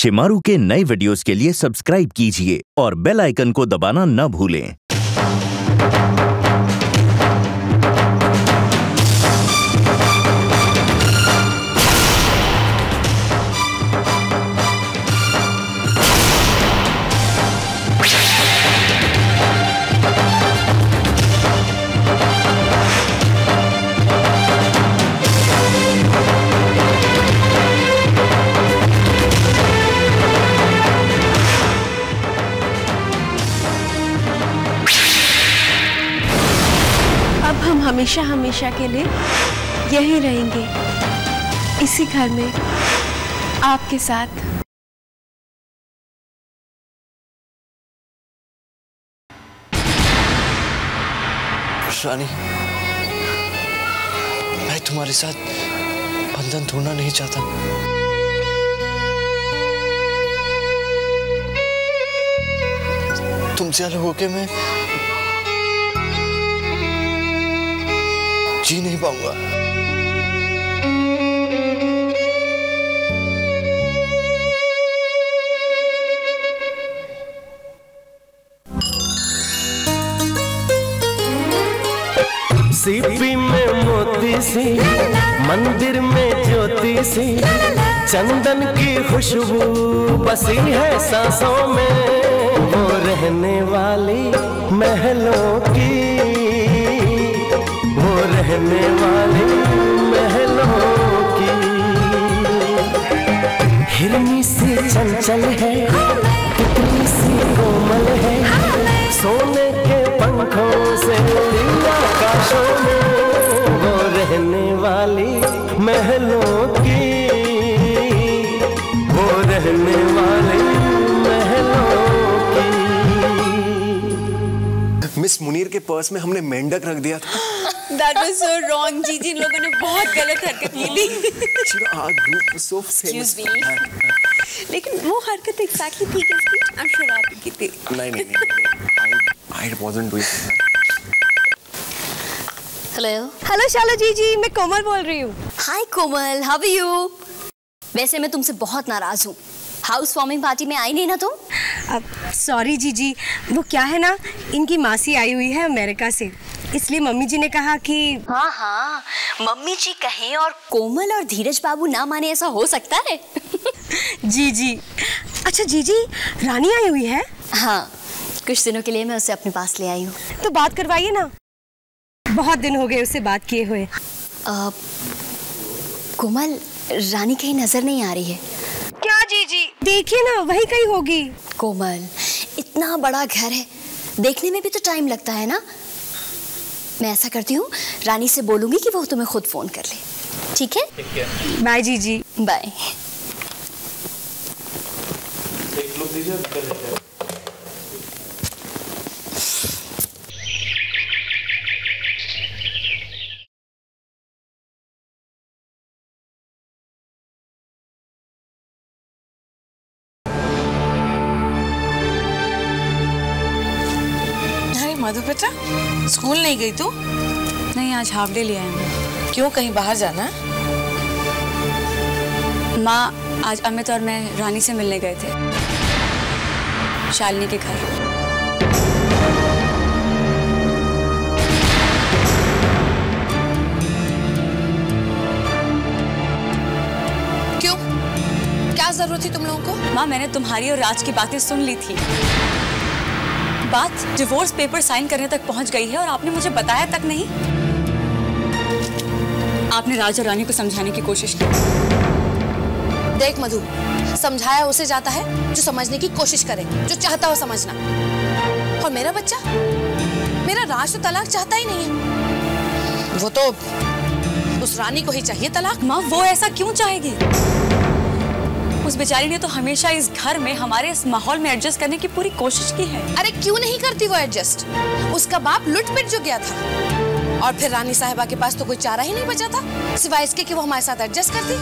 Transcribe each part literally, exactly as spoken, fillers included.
शिमारू के नए वीडियोस के लिए सब्सक्राइब कीजिए और बेल आइकन को दबाना न भूलें। हमेशा हमेशा के लिए यही रहेंगे, इसी घर में आपके साथ। रानी, मैं तुम्हारे साथ बंधन तोड़ना नहीं चाहता। तुमसे अलग होके मैं जी नहीं पाऊंगा। सीपी में मोती सी, मंदिर में ज्योति सी, चंदन की खुशबू बसी है सांसों में। वो रहने वाली महलों की, वो रहने वाली महलों की। हिरनी सी चंचल है, कितनी सी कोमल है, सोने के पंखों से आकाशों में। वो रहने वाली महलों की, वो रहने वाली महलों की। मिस मुनीर के पर्स में हमने मेंढक रख दिया था। That was so wrong, जीजी। इन लोगों ने बहुत गलत हरकत की थी। Our group was so famous. लेकिन वो हरकत exactly थी किसकी? I'm sure आपकी थी। नहीं नहीं नहीं, I wasn't doing that. Hello. Hello शालो जीजी, मैं कोमल बोल रही हूँ। Hi Komal, how are you? वैसे मैं तुमसे बहुत नाराज हूँ। हाउस वार्मिंग पार्टी में आई नहीं ना तुम? अब सॉरी जीजी, वो क्या है ना, इनकी मासी आई हुई है अमेरिका से, इसलिए मम्मी जी ने कहा कि हाँ हाँ, मम्मी जी कहें और कोमल और धीरज बाबू ना माने, ऐसा हो सकता है? जी जी। अच्छा जीजी, रानी आई हुई है? हाँ, कुछ दिनों के लिए मैं उसे अपने पास ले आई हूँ। तो बात करवाइए ना, बहुत दिन हो गए उससे बात किए हुए। आ, कोमल, रानी कहीं नजर नहीं आ रही है। क्या जीजी? देखिए ना, वही कहीं होगी। कोमल, इतना बड़ा घर है, देखने में भी तो टाइम लगता है ना। मैं ऐसा करती हूँ, रानी से बोलूंगी कि वो तुम्हें खुद फोन कर ले। ठीक है? बाय जीजी। बाय। मधु बेटा, स्कूल नहीं गई तू? नहीं, आज हाफ डे लिया है। क्यों, कहीं बाहर जाना? माँ, आज अमित और मैं रानी से मिलने गए थे, शालिनी के घर। क्यों, क्या जरूरत थी तुम लोगों को? माँ, मैंने तुम्हारी और राज की बातें सुन ली थी। बात डिवोर्स पेपर साइन करने तक पहुंच गई है और आपने मुझे बताया तक नहीं। आपने राज और रानी को समझाने की कोशिश की। देख मधु, समझाया उसे जाता है जो समझने की कोशिश करे, जो चाहता हो समझना। और मेरा बच्चा, मेरा राज तो तलाक चाहता ही नहीं है। वो तो उस रानी को ही चाहिए तलाक। माँ, वो ऐसा क्यों चाहेगी? उस बेचारी ने तो हमेशा इस घर में हमारे इस माहौल में एडजस्ट करने की पूरी कोशिश की है। अरे क्यों नहीं करती वो एडजस्ट? उसका बाप लुट-पिट जो गया था, और फिर रानी साहिबा के पास तो कोई चारा ही नहीं बचा था सिवाय इसके कि वो हमारे साथ एडजस्ट करती।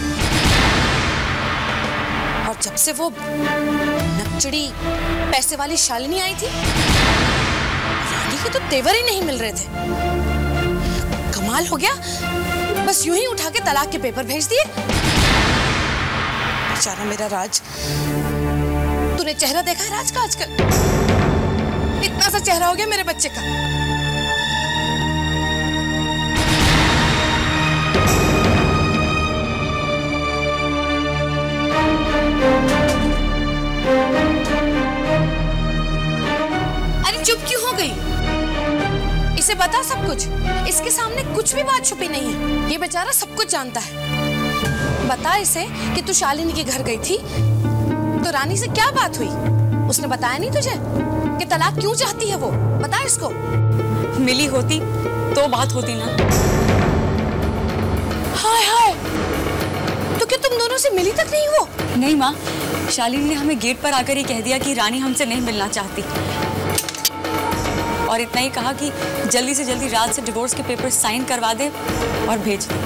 और जब से वो नकचड़ी पैसे वाली शालिनी आई थी, रानी के तो तेवर ही नहीं मिल रहे थे। कमाल हो गया, बस यूं ही उठा के तलाक के पेपर भेज दिए। बेचारा मेरा राज तूने चेहरा देखा है राज का आजकल? इतना सा चेहरा हो गया मेरे बच्चे का। अरे चुप क्यों हो गई? इसे बता सब कुछ। इसके सामने कुछ भी बात छुपी नहीं है। ये बेचारा सब कुछ जानता है। बता इसे कि तू शालिनी के घर गई थी तो रानी से क्या बात हुई? उसने बताया नहीं तुझे कि तलाक क्यों चाहती है वो? बता इसको। मिली होती तो बात होती ना। हाय हाय, तो क्या तुम दोनों से मिली तक नहीं हो? नहीं माँ, शालिनी ने हमें गेट पर आकर ही कह दिया कि रानी हमसे नहीं मिलना चाहती, और इतना ही कहा कि जल्दी से जल्दी राज से डिवोर्स के पेपर साइन करवा दे और भेज दे।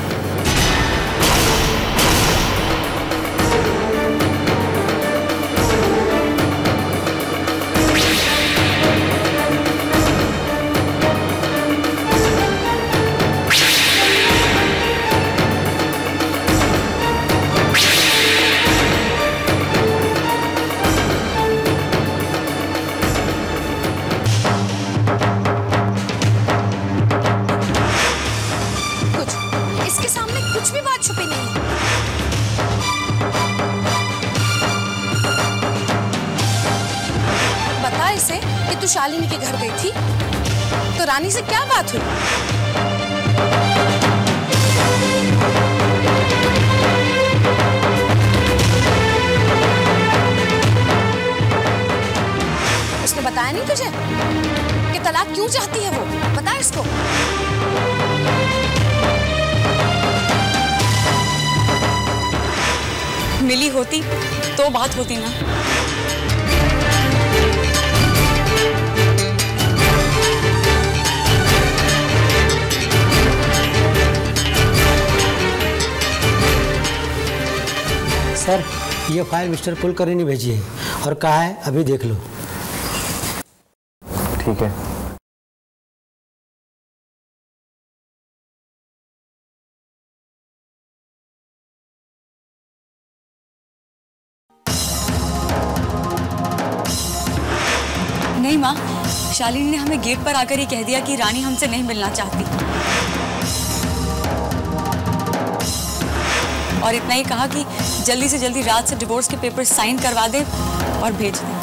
शालिनी के घर गई थी तो रानी से क्या बात हुई? उसने बताया नहीं तुझे कि तलाक क्यों चाहती है वो? बता इसको। मिली होती तो बात होती ना। सर, ये फाइल मिस्टर कुलकर्णी ने भेजी है और कहा है अभी देख लो। ठीक है। नहीं माँ, शालिनी ने हमें गेट पर आकर ही कह दिया कि रानी हमसे नहीं मिलना चाहती, और इतना ही कहा कि जल्दी से जल्दी राज से डिवोर्स के पेपर साइन करवा दे और भेज दे।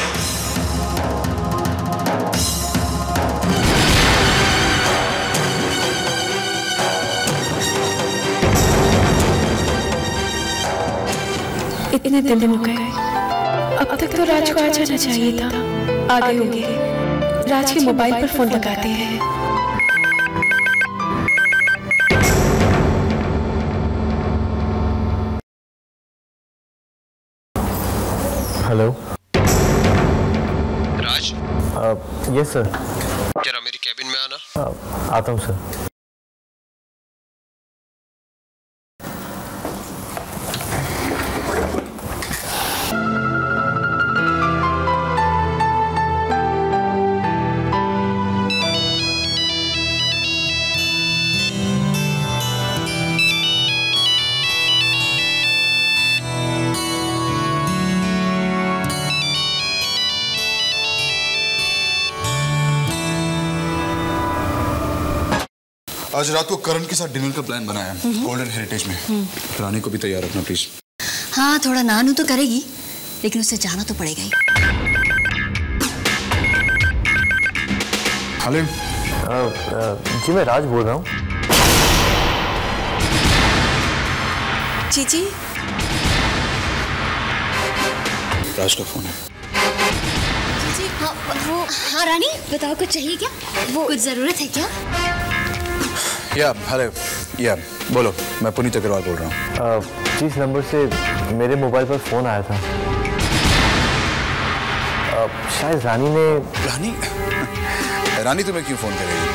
इतने दिन हो गए, अब तक तो राज को आ जाना चाहिए था। आ गए होंगे। राज के मोबाइल पर फोन लगाते हैं। हेलो राज। Yes sir. जरा मेरी कैबिन में आना। uh, आता हूँ सर। आज रात को करण के साथ डिनर का प्लान बनाया है गोल्डन हेरिटेज में। रानी को भी तैयार रखना प्लीज। हाँ, थोड़ा नानू तो करेगी, लेकिन उससे जाना तो पड़ेगा ही। हेलो। जी मैं राज बोल रहा हूँ। जी जी। राज का फोन है। जी जी। हाँ, वो हाँ रानी, बताओ कुछ चाहिए क्या? वो कुछ जरूरत है क्या? या हेलो, या बोलो, मैं पुनीत अग्रवाल बोल रहा हूँ। जी इस नंबर से मेरे मोबाइल पर फोन आया था। uh, शायद रानी ने। रानी? रानी तुम्हें क्यों फोन करेगी?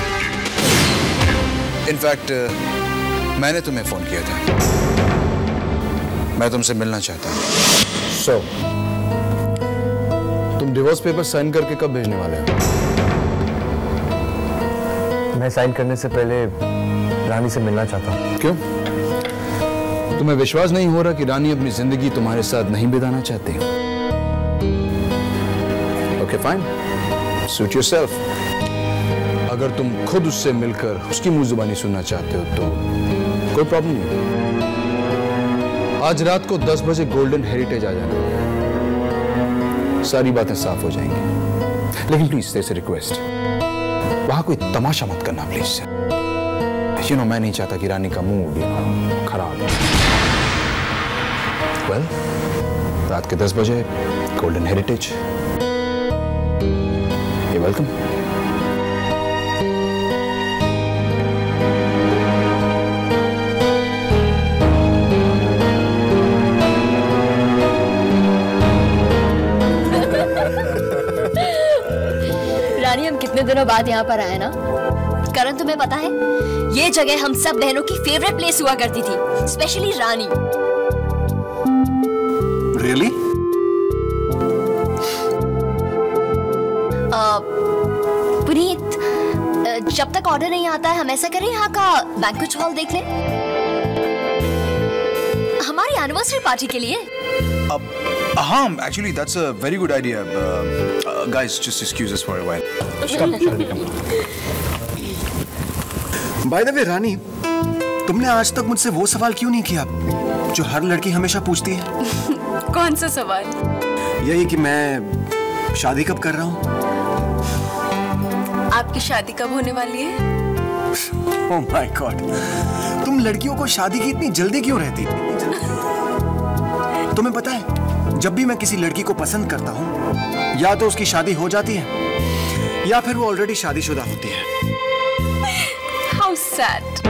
इनफैक्ट मैंने तुम्हें फोन किया था। मैं तुमसे मिलना चाहता हूँ। सो so, तुम डिवोर्स पेपर साइन करके कब भेजने वाले हो? मैं साइन करने से पहले रानी से मिलना चाहता हूँ। क्यों? तुम्हें विश्वास नहीं हो रहा कि रानी अपनी जिंदगी तुम्हारे साथ नहीं बिताना चाहती? Okay fine, suit yourself. अगर तुम खुद उससे मिलकर उसकी मुंह जुबानी सुनना चाहते हो तो कोई प्रॉब्लम नहीं। आज रात को दस बजे गोल्डन हेरिटेज आ जाना, सारी बातें साफ हो जाएंगी। लेकिन please there is a request, वहां कोई तमाशा मत करना प्लीज। यू नो, मैं नहीं चाहता कि रानी का मूड खराब हो। वेल, रात के दस बजे गोल्डन हेरिटेज। You welcome. रानी, हम कितने दिनों बाद यहाँ पर आए ना। करण, तुम्हें पता है ये जगह हम सब बहनों की फेवरेट प्लेस हुआ करती थी, स्पेशली रानी। रियली? पुनीत, जब तक ऑर्डर नहीं आता है हम ऐसा करें यहाँ का बैंक्वेट हॉल देख लें हमारी एनिवर्सरी पार्टी के लिए। अब हाँ, actually that's a very good idea. Uh, uh, guys, just excuse us for a while. Come, come, come. By the way, रानी, तुमने आज तक मुझसे वो सवाल क्यों नहीं किया जो हर लड़की हमेशा पूछती है? कौन सा सवाल? यही कि मैं शादी कब कर रहा हूँ। आपकी शादी कब होने वाली है? Oh my God, तुम लड़कियों को शादी की इतनी जल्दी क्यों रहती? तुम्हें पता है, जब भी मैं किसी लड़की को पसंद करता हूँ, या तो उसकी शादी हो जाती है या फिर वो ऑलरेडी शादीशुदा होती है। How sad.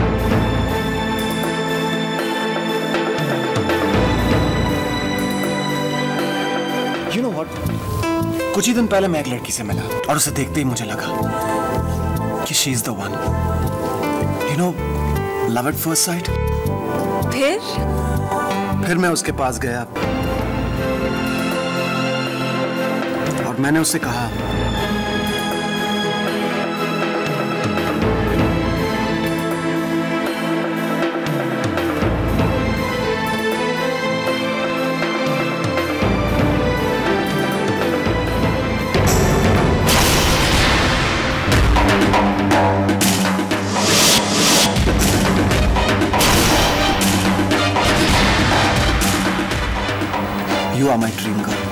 You know what? कुछ ही दिन पहले मैं एक लड़की से मिला और उसे देखते ही मुझे लगा कि she is the one. You know, love at first sight. फिर? फिर मैं उसके पास गया और मैंने उससे कहा, You are my dream girl.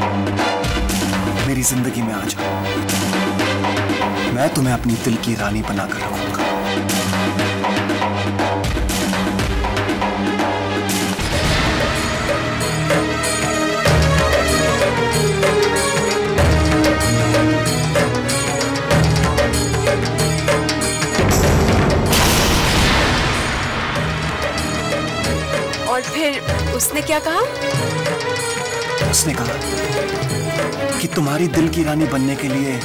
मेरी जिंदगी में आ जाओ, मैं तुम्हें अपनी दिल की रानी बनाकर रखूंगा। और फिर उसने क्या कहा? उसने कहा कि तुम्हारी दिल की रानी बनने के लिए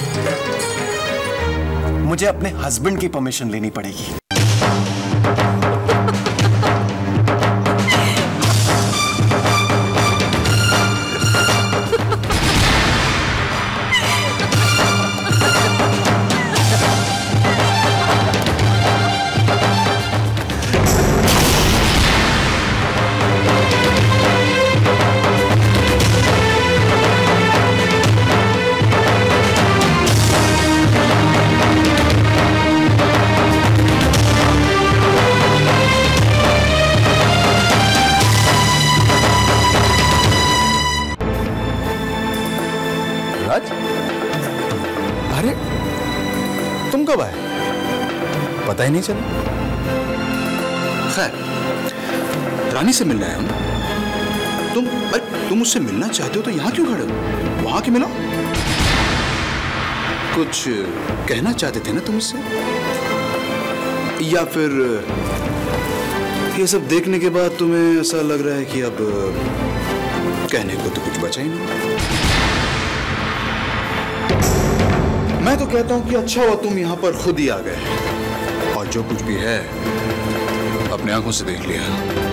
मुझे अपने हस्बैंड की परमिशन लेनी पड़ेगी। अरे तुम कब आए? पता ही नहीं चला। खैर, रानी से मिलने आया हूं ना। तुम अरे तुम उससे मिलना चाहते हो तो यहाँ क्यों खड़े हो? वहां क्यों मिलो? कुछ कहना चाहते थे ना तुम उससे? या फिर ये सब देखने के बाद तुम्हें ऐसा लग रहा है कि अब कहने को तो कुछ बचा ही नहीं? मैं तो कहता हूं कि अच्छा हुआ तुम यहां पर खुद ही आ गए और जो कुछ भी है अपने आंखों से देख लिया,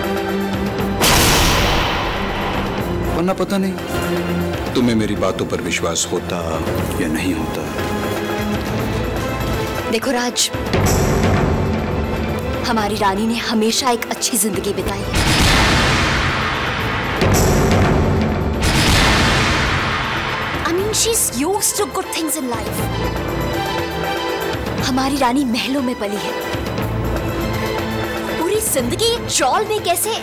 वरना पता नहीं तुम्हें मेरी बातों पर विश्वास होता या नहीं होता। देखो राज, हमारी रानी ने हमेशा एक अच्छी जिंदगी बिताई है। I mean, she's used to good things in life. हमारी रानी महलों में पली है, पूरी जिंदगी चौल में कैसे?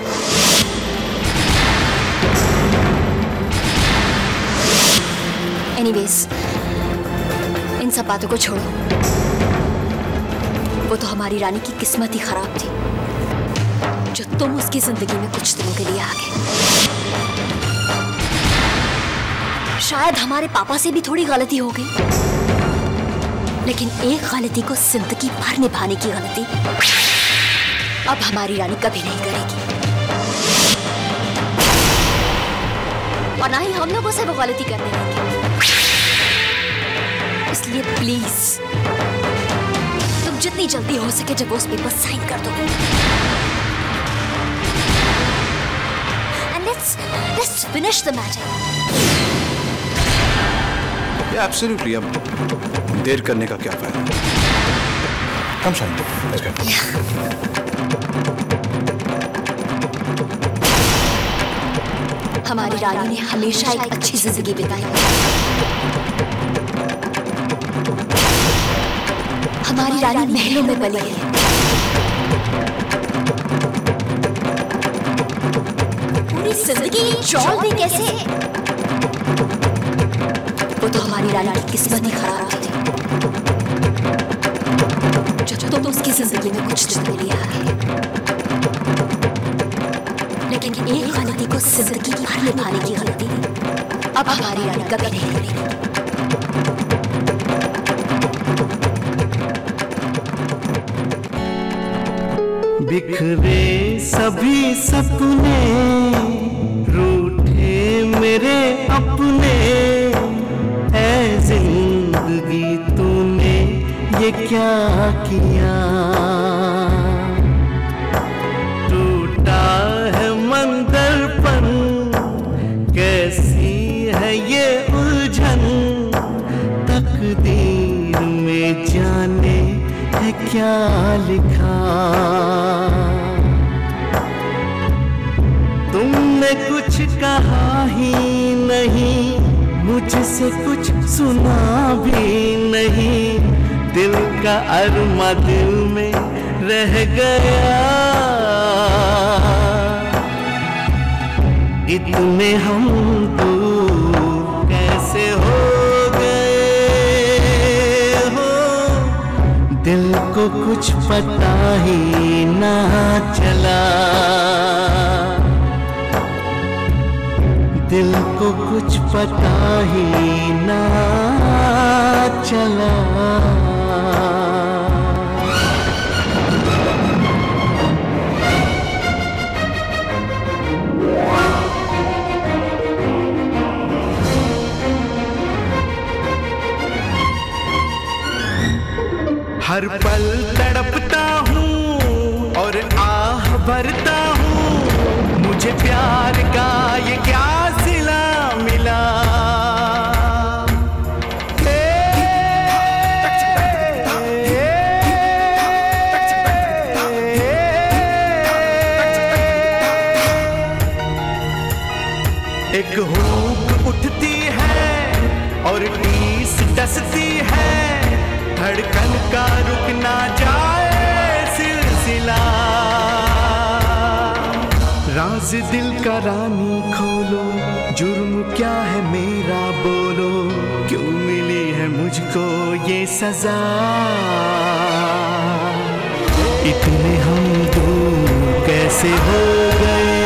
Anyways, इन सब बातों को छोड़ो। वो तो हमारी रानी की किस्मत ही खराब थी जो तुम उसकी जिंदगी में कुछ दिनों के लिए आ गए। शायद हमारे पापा से भी थोड़ी गलती हो गई, लेकिन एक गलती को जिंदगी भर निभाने की गलती अब हमारी रानी कभी नहीं करेगी, और ना ही हम लोग उसे वो गलती करने देंगे। इसलिए प्लीज तुम जितनी जल्दी हो सके डिवोर्स पेपर साइन कर दो। And let's let's finish the matter. या एब्सोल्युटली, अब देर करने का क्या फायदा। Come shine, let's go. हमारी रानी ने हमेशा एक अच्छी जिंदगी बिताई। हमारी रानी महलों में पली है, पूरी जिंदगी चौल में कैसे? वो तो हमारी रानी की किस्मत ही खराब थी जो तुम उसकी जिंदगी में कुछ दिन के लिए आ गए, लेकिन एक गलती को जिंदगी भर निभाने की गलती अब हमारी रानी कभी नहीं करेगी। बिखरे सभी सपने, रूठे मेरे अपने, ऐ जिंदगी तूने ये क्या किया? टूटा है मन दर्पण, कैसी है ये उलझन, तकदीर में जाने है क्या लिखा? तुमने कुछ कहा ही नहीं, मुझसे कुछ सुना भी नहीं, दिल का अरमा दिल में रह गया। इतने हम दूर कैसे हो गए हो, दिल को कुछ पता ही ना चला, दिल को कुछ पता ही ना चला। हर पल तड़पता हूँ और आह भरता हूँ, मुझे प्यार का ये क्या सिला मिला? एक हुक उठती है और टीस डसती है, धड़कन का रुक ना जाए सिलसिला। राज दिल का रानी खोलो, जुर्म क्या है मेरा बोलो, क्यों मिली है मुझको ये सजा? इतने हम दूर कैसे हो गए,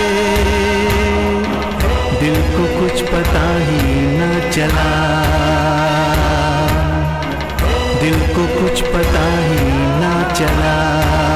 दिल को कुछ पता ही न चला, दिल को कुछ पता ही ना चला।